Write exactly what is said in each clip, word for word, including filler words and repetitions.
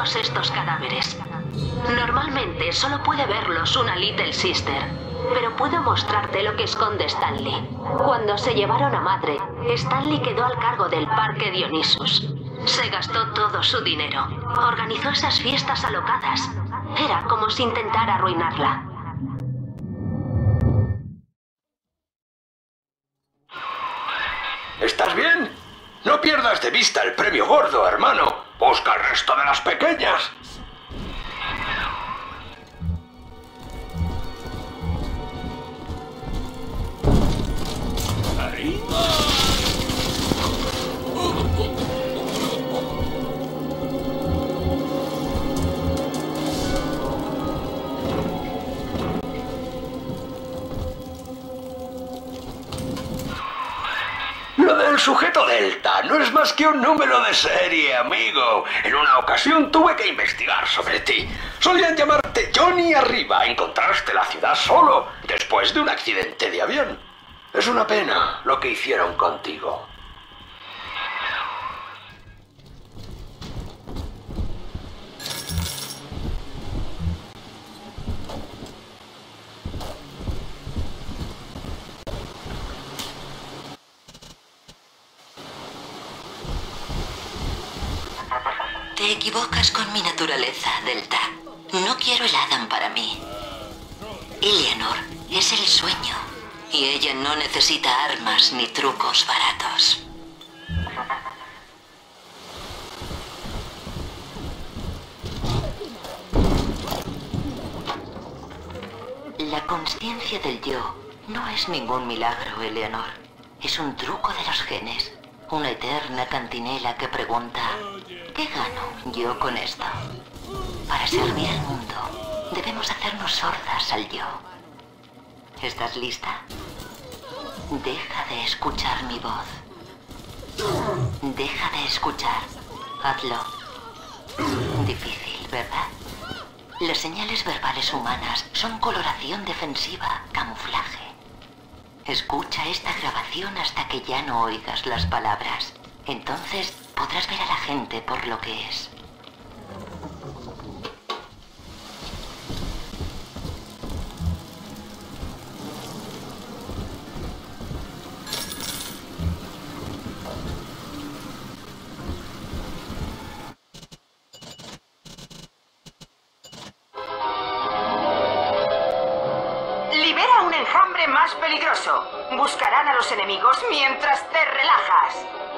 todos estos cadáveres. Normalmente solo puede verlos una Little Sister, pero puedo mostrarte lo que esconde Stanley. Cuando se llevaron a Madre, Stanley quedó al cargo del Parque Dionysus. Se gastó todo su dinero. Organizó esas fiestas alocadas. Era como si intentara arruinarla. ¿Estás bien? No pierdas de vista el premio gordo, hermano. Busca el resto de las pequeñas. Ahí. Lo del sujeto Delta no es más que un número de serie, amigo. En una ocasión tuve que investigar sobre ti. Solían llamarte Johnny Arriba. Encontraste la ciudad solo después de un accidente de avión. Es una pena lo que hicieron contigo. Te equivocas con mi naturaleza, Delta. No quiero el Adam para mí. Eleanor es el sueño, y ella no necesita armas ni trucos baratos. La conciencia del yo no es ningún milagro, Eleanor. Es un truco de los genes. Una eterna cantinela que pregunta, ¿qué gano yo con esto? Para servir al mundo, debemos hacernos sordas al yo. ¿Estás lista? Deja de escuchar mi voz. Deja de escuchar. Hazlo. Difícil, ¿verdad? Las señales verbales humanas son coloración defensiva, camuflaje. Escucha esta grabación hasta que ya no oigas las palabras. Entonces podrás ver a la gente por lo que es. Libera un enjambre más peligroso. Buscarán a los enemigos mientras te relajas.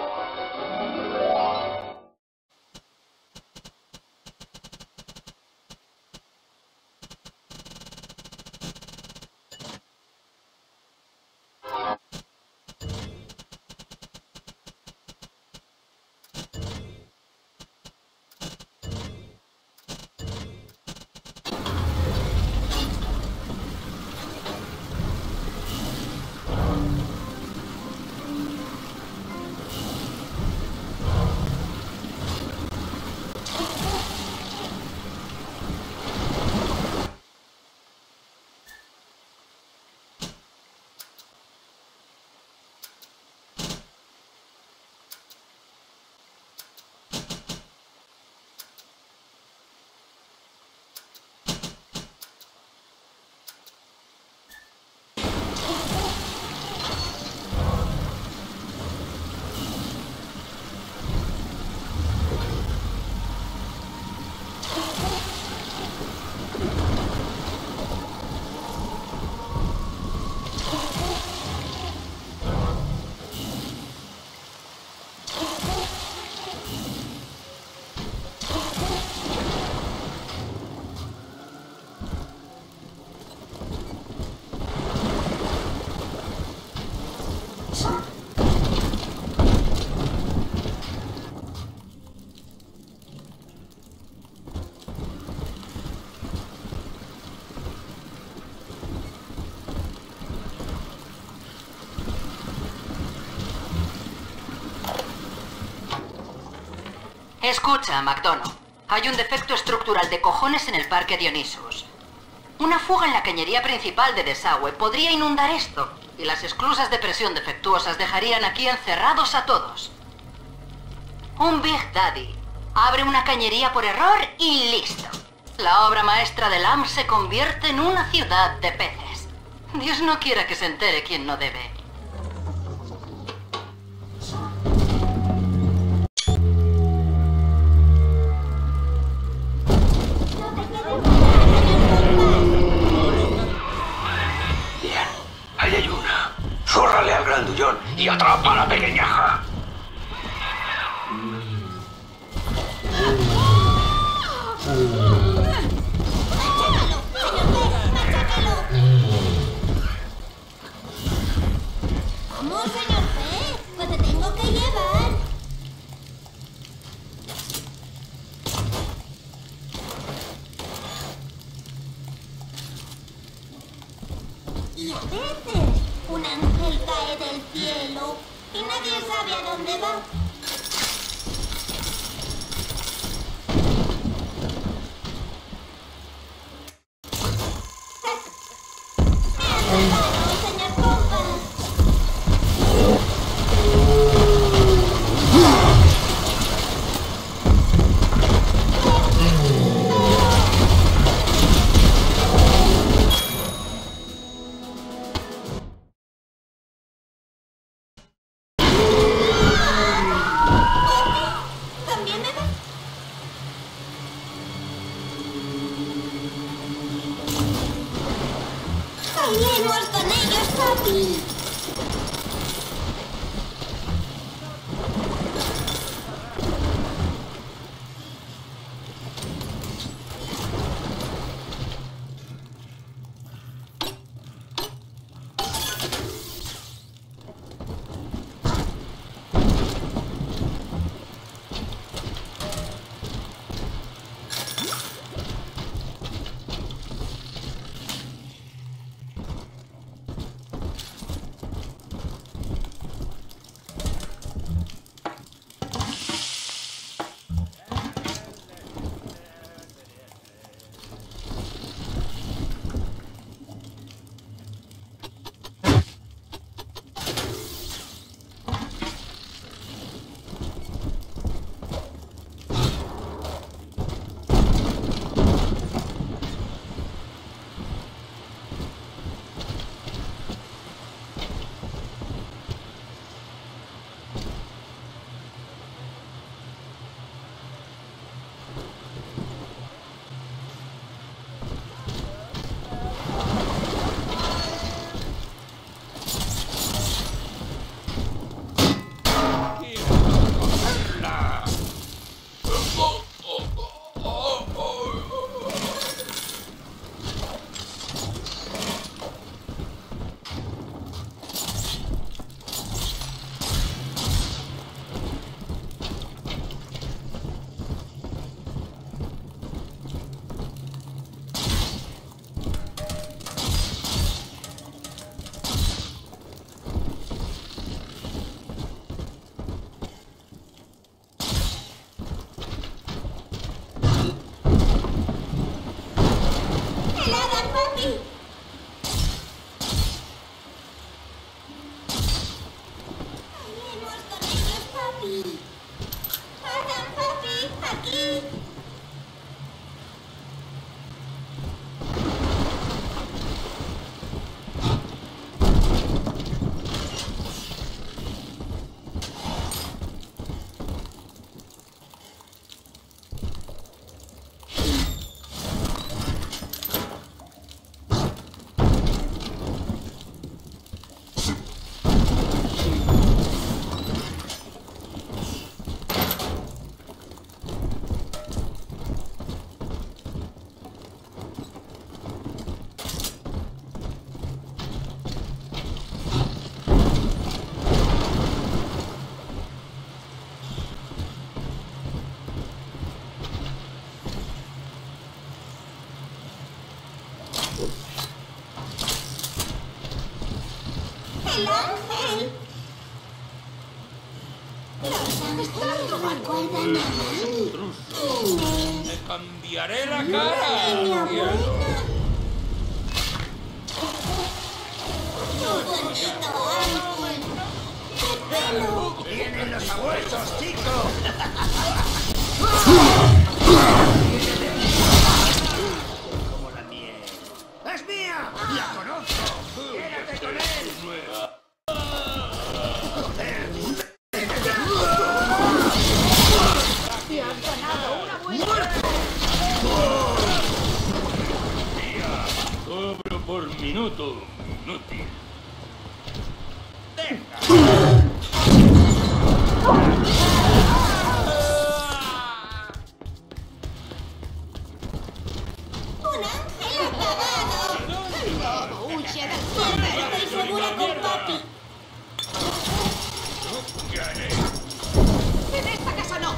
Escucha, McDonough. Hay un defecto estructural de cojones en el Parque Dionysus. Una fuga en la cañería principal de desagüe podría inundar esto, y las esclusas de presión defectuosas dejarían aquí encerrados a todos. Un Big Daddy Abre una cañería por error y listo. La obra maestra de Lamb se convierte en una ciudad de peces. Dios no quiera que se entere quien no debe. Bien, ahí hay una. Zórrale al grandullón y atrapa a la pequeñaja. Vamos, señor pez, pues te tengo que llevar. Y a veces un ángel cae del cielo y nadie sabe a dónde va. ¡Bailemos con ellos, papi! ¡El ángel! Los ángeles recuerdan a mí. ¡Me cambiaré la cara! Niña buena. ¡Tu bonito ángel! ¡Qué pelo! ¡Vienen los abuelos, chicos! Como la miel. ¡Es mía! ¡La conozco! ¡Quédate con él! ¡Te has ganado una buena! Cobro por minuto. Inútil. ¡Un ángel apagado! ¡Huye del cielo! ¡Estoy segura con papi! ¡En esta casa no!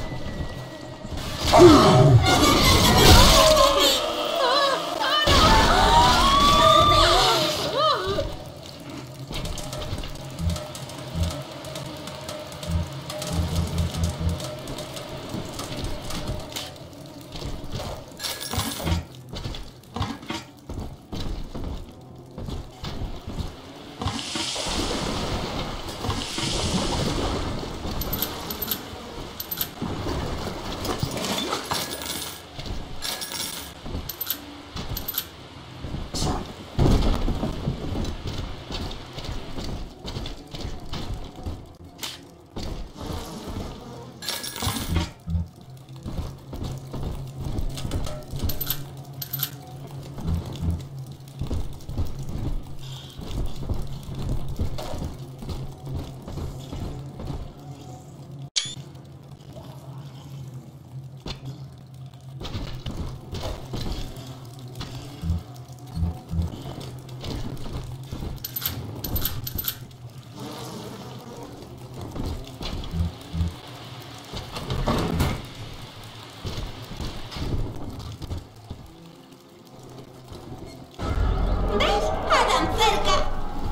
¿Ves? ¡Adam cerca!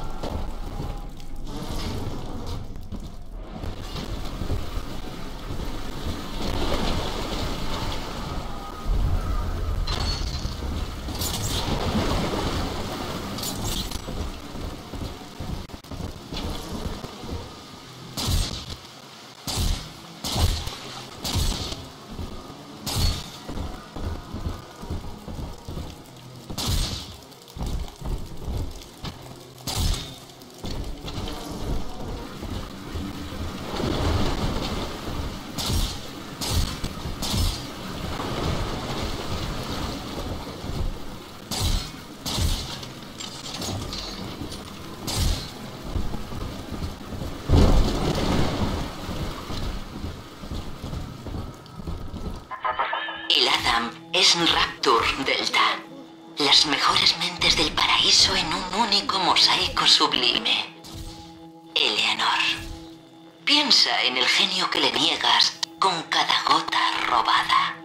El Adam es Rapture Delta. Las mejores mentes del paraíso en un único mosaico sublime. Eleanor. Piensa en el genio que le niegas con cada gota robada.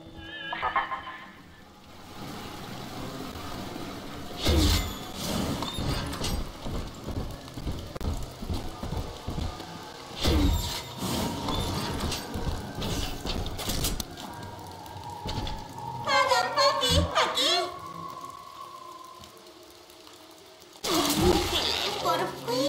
¡Adam, papi! ¡Aquí! ¡Ángeles, por fin!